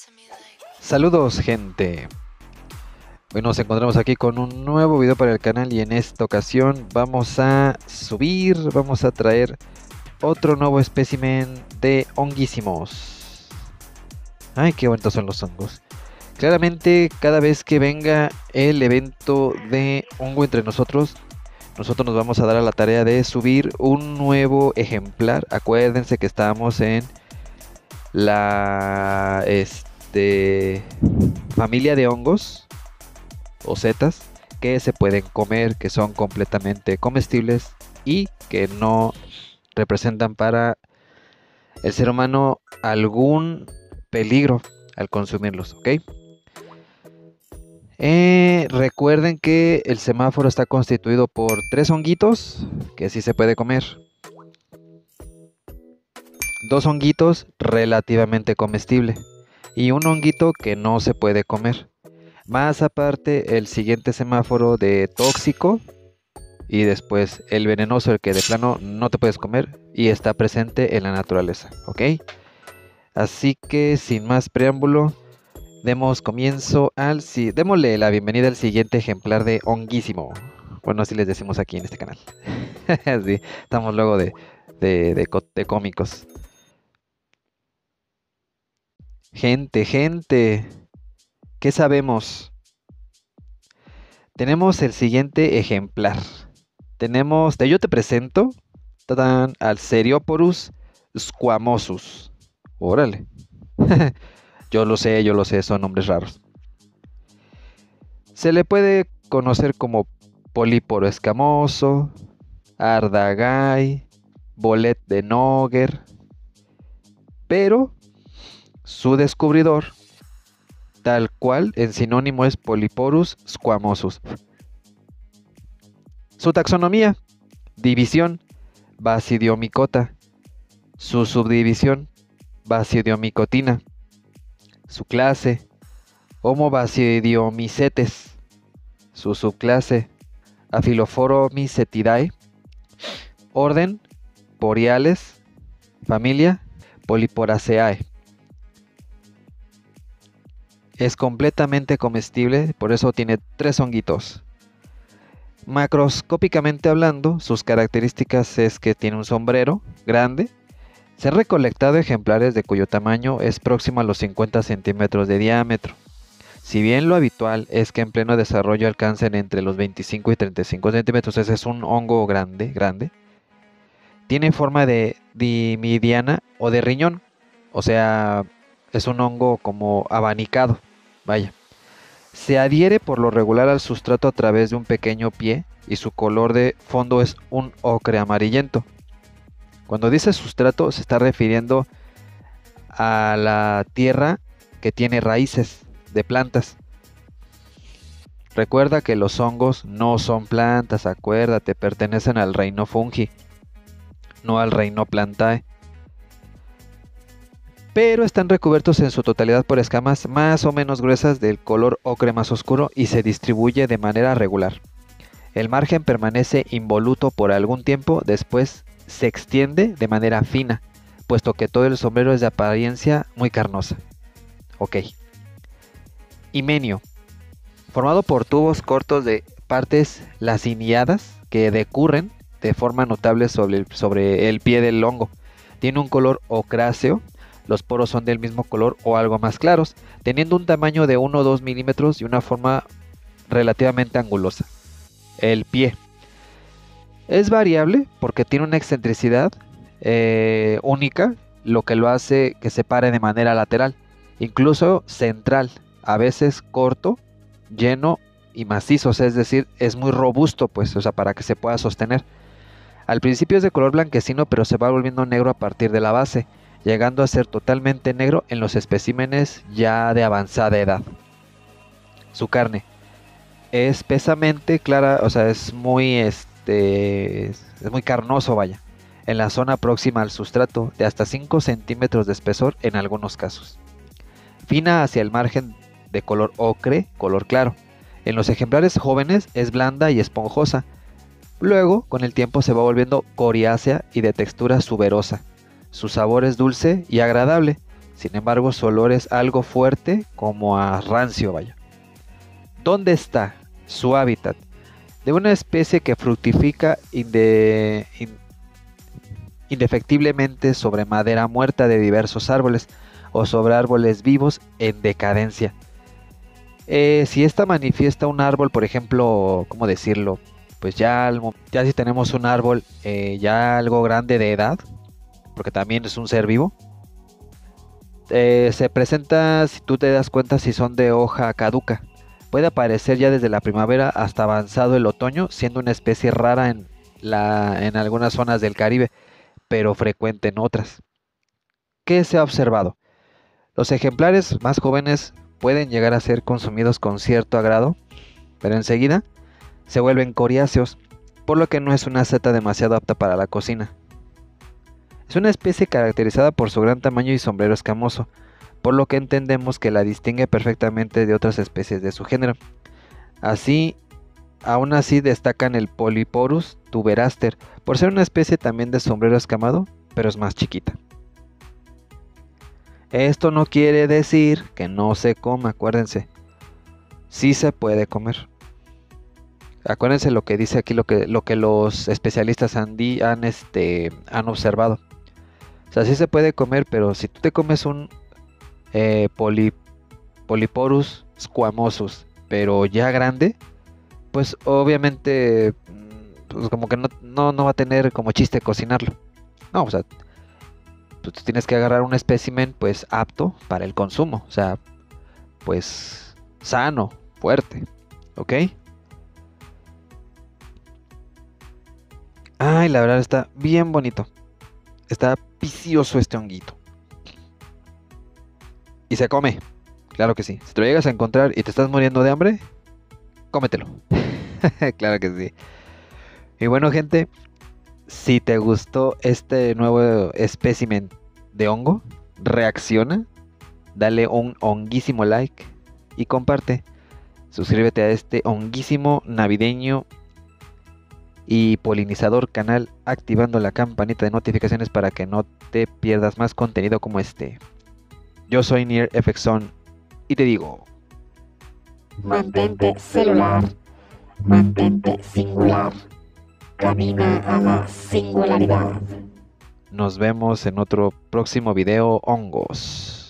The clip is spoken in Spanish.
Saludos, gente. Hoy nos encontramos aquí con un nuevo video para el canal y en esta ocasión vamos a traer otro nuevo espécimen de honguísimos. Ay, qué bonitos son los hongos. Claramente, cada vez que venga el evento de hongo entre nosotros nos vamos a dar a la tarea de subir un nuevo ejemplar. Acuérdense que estamos en la familia de hongos o setas que se pueden comer, que son completamente comestibles y que no representan para el ser humano algún peligro al consumirlos, ¿ok? Recuerden que el semáforo está constituido por 3 honguitos que sí se puede comer, 2 honguitos relativamente comestible y un honguito que no se puede comer. Más aparte el siguiente semáforo de tóxico y después el venenoso, el que de plano no te puedes comer y está presente en la naturaleza, ¿ok? Así que sin más preámbulo, démosle la bienvenida al siguiente ejemplar de honguísimo. Bueno, así les decimos aquí en este canal. Sí, estamos luego de cómicos. Gente, ¿qué sabemos? Tenemos el siguiente ejemplar. Yo te presento al Serioporus squamosus. Órale. Yo lo sé, son nombres raros. Se le puede conocer como políporo escamoso, ardagay, bolet de Noguer, pero su descubridor, tal cual en sinónimo, es Polyporus squamosus. Su taxonomía: división, Basidiomycota. Su subdivisión: Basidiomycotina. Su clase: Homo basidiomycetes. Su subclase: Aphylophoromycetidae. Orden: Boreales. Familia: Polyporaceae. Es completamente comestible, por eso tiene 3 honguitos. Macroscópicamente hablando, sus características es que tiene un sombrero grande. Se han recolectado ejemplares de cuyo tamaño es próximo a los 50 centímetros de diámetro. Si bien lo habitual es que en pleno desarrollo alcancen entre los 25 y 35 centímetros, ese es un hongo grande. Tiene forma de dimidiana o de riñón, o sea, es un hongo como abanicado, vaya. Se adhiere por lo regular al sustrato a través de un pequeño pie y su color de fondo es un ocre amarillento. Cuando dice sustrato se está refiriendo a la tierra que tiene raíces de plantas. Recuerda que los hongos no son plantas, acuérdate, pertenecen al reino fungi, no al reino plantae. Pero están recubiertos en su totalidad por escamas más o menos gruesas del color ocre más oscuro y se distribuye de manera regular. El margen permanece involuto por algún tiempo, después se extiende de manera fina, puesto que todo el sombrero es de apariencia muy carnosa. Ok. Himenio: formado por tubos cortos de partes laciniadas que decurren de forma notable sobre el pie del hongo. Tiene un color ocráceo. Los poros son del mismo color o algo más claros, teniendo un tamaño de 1 o 2 milímetros y una forma relativamente angulosa. El pie es variable porque tiene una excentricidad única, lo que lo hace que se pare de manera lateral, incluso central, a veces corto, lleno y macizo, es decir, es muy robusto, pues, o sea, para que se pueda sostener. Al principio es de color blanquecino, pero se va volviendo negro a partir de la base, llegando a ser totalmente negro en los especímenes ya de avanzada edad. Su carne es espesamente clara, o sea, es muy carnoso, vaya, en la zona próxima al sustrato, de hasta 5 centímetros de espesor en algunos casos. Fina hacia el margen, de color ocre, color claro. En los ejemplares jóvenes es blanda y esponjosa. Luego, con el tiempo se va volviendo coriácea y de textura suberosa. Su sabor es dulce y agradable. Sin embargo, su olor es algo fuerte, como a rancio, vaya. ¿Dónde está su hábitat? De una especie que fructifica indefectiblemente sobre madera muerta de diversos árboles o sobre árboles vivos en decadencia. Si esta manifiesta un árbol, por ejemplo, ¿cómo decirlo? Pues ya si tenemos un árbol ya algo grande de edad, porque también es un ser vivo, se presenta, si tú te das cuenta, si son de hoja caduca. Puede aparecer ya desde la primavera hasta avanzado el otoño, siendo una especie rara en algunas zonas del Caribe, pero frecuente en otras. ¿Qué se ha observado? Los ejemplares más jóvenes pueden llegar a ser consumidos con cierto agrado, pero enseguida se vuelven coriáceos, por lo que no es una seta demasiado apta para la cocina. Es una especie caracterizada por su gran tamaño y sombrero escamoso, por lo que entendemos que la distingue perfectamente de otras especies de su género. Aún así destacan el Polyporus tuberaster, por ser una especie también de sombrero escamado, pero es más chiquita. Esto no quiere decir que no se coma, acuérdense. Sí se puede comer. Acuérdense lo que dice aquí, lo que los especialistas han observado. O sea, sí se puede comer, pero si tú te comes un Polyporus squamosus, pero ya grande, pues obviamente pues como que no va a tener como chiste cocinarlo. No, o sea, pues tienes que agarrar un espécimen pues apto para el consumo, o sea, pues sano, fuerte, ¿ok? Ay, la verdad está bien bonito. Está vicioso este honguito. Y se come, claro que sí. Si te lo llegas a encontrar y te estás muriendo de hambre, cómetelo. Claro que sí. Y bueno, gente, si te gustó este nuevo espécimen de hongo, reacciona, dale un honguísimo like y comparte. Suscríbete a este honguísimo navideño y polinizador canal activando la campanita de notificaciones para que no te pierdas más contenido como este. Yo soy NierFXon y te digo: mantente celular, mantente singular, camina a la singularidad. nos vemos en otro próximo video, hongos.